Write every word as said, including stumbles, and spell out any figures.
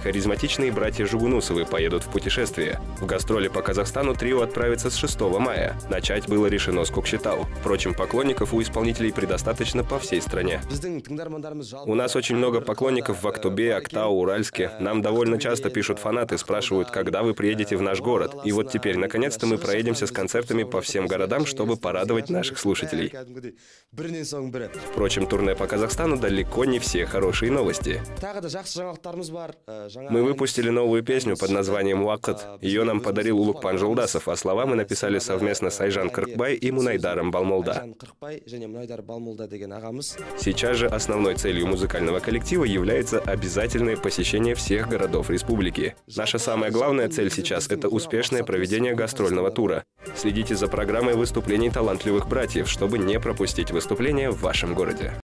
Харизматичные братья Жугунусовы поедут в путешествие. В гастроли по Казахстану трио отправится с шестого мая. Начать было решено с Кокшетау. Впрочем, поклонников у исполнителей предостаточно по всей стране. У нас очень много поклонников в Актобе, Актау, Уральске. Нам довольно часто пишут фанаты, спрашивают, когда вы приедете в наш город. И вот теперь, наконец-то, мы проедемся с концертами по всем городам, чтобы порадовать наших слушателей. Впрочем, турне по Казахстану далеко не все хорошие новости. Мы выпустили новую песню под названием «Уакыт». Ее нам подарил Улукпан Жолдасов, а слова мы написали совместно с Айжан Кыркбай и Мунайдаром Балмолда. Сейчас же основной целью музыкального коллектива является обязательное посещение всех городов республики. Наша самая главная цель сейчас – это успешное проведение гастрольного тура. Следите за программой выступлений талантливых братьев, чтобы не пропустить выступления в вашем городе.